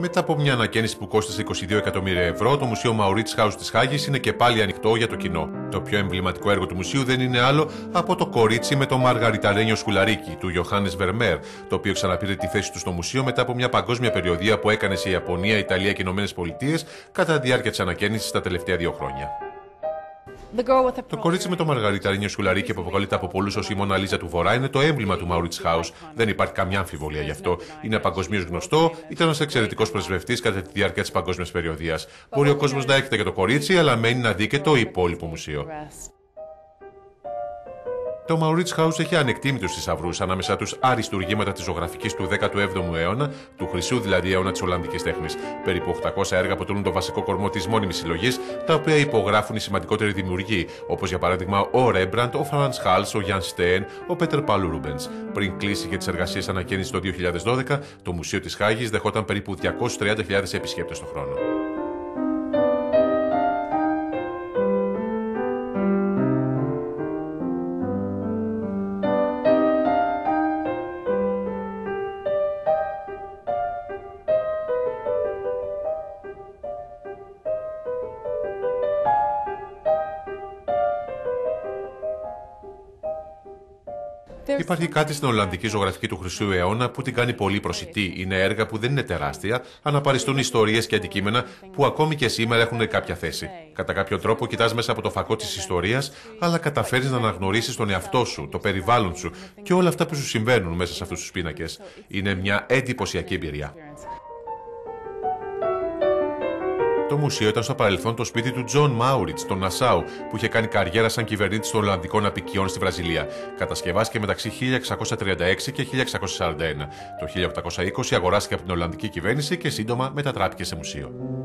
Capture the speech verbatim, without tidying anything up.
Μετά από μια ανακαίνιση που κόστησε είκοσι δύο εκατομμύρια ευρώ, το Μουσείο Mauritshuis της Χάγης είναι και πάλι ανοιχτό για το κοινό. Το πιο εμβληματικό έργο του μουσείου δεν είναι άλλο από το κορίτσι με το μαργαριταρένιο σκουλαρίκι του Johannes Vermeer, το οποίο ξαναπήρε τη θέση του στο μουσείο μετά από μια παγκόσμια περιοδεία που έκανε σε Ιαπωνία, Ιταλία και Ηνωμένες Πολιτείες κατά τη διάρκεια της ανακαίνισης τα τελευταία δύο χρόνια. Το κορίτσι με το μαργαριταρίνιο σκουλαρίκι που αποκαλείται από πολλούς ως η Μόνα Λίζα του Βορρά είναι το έμβλημα του Mauritshuis. Δεν υπάρχει καμιά αμφιβολία γι' αυτό. Είναι παγκοσμίως γνωστό, ήταν ένας εξαιρετικός πρεσβευτής κατά τη διάρκεια της παγκόσμιας περιοδείας. Μπορεί ο κόσμος να έρχεται για το κορίτσι, αλλά μένει να δει και το υπόλοιπο μουσείο. Το Mauritshuis έχει ανεκτήμητους θησαυρούς, ανάμεσά τους αριστουργήματα της ζωγραφικής του δέκατου έβδομου αιώνα, του χρυσού δηλαδή αιώνα της Ολλανδικής τέχνης. Περίπου οκτακόσια έργα αποτελούν το βασικό κορμό της μόνιμης συλλογής, τα οποία υπογράφουν οι σημαντικότεροι δημιουργοί, όπως για παράδειγμα ο Rembrandt, ο Franz Hals, ο Jan Steen, ο Peter Paul Rubens. Πριν κλείσει για τις εργασίες ανακαίνισης το δύο χιλιάδες δώδεκα, το Μουσείο της Χάγης δεχόταν περίπου διακόσιες τριάντα χιλιάδες επισκέπτες το χρόνο. Υπάρχει κάτι στην Ολλανδική ζωγραφική του χρυσού αιώνα που την κάνει πολύ προσιτή. Είναι έργα που δεν είναι τεράστια, αναπαριστούν ιστορίες και αντικείμενα που ακόμη και σήμερα έχουν κάποια θέση. Κατά κάποιο τρόπο κοιτάς μέσα από το φακό της ιστορίας, αλλά καταφέρεις να αναγνωρίσεις τον εαυτό σου, το περιβάλλον σου και όλα αυτά που σου συμβαίνουν μέσα σε αυτούς τους πίνακες. Είναι μια εντυπωσιακή εμπειρία. Το μουσείο ήταν στο παρελθόν το σπίτι του Τζον Μάουριτς, τον Νασάου, που είχε κάνει καριέρα σαν κυβερνήτης των Ολλανδικών Αποικιών στη Βραζιλία. Κατασκευάστηκε μεταξύ χίλια εξακόσια τριάντα έξι και χίλια εξακόσια σαράντα ένα. Το χίλια οκτακόσια είκοσι αγοράστηκε από την Ολλανδική κυβέρνηση και σύντομα μετατράπηκε σε μουσείο.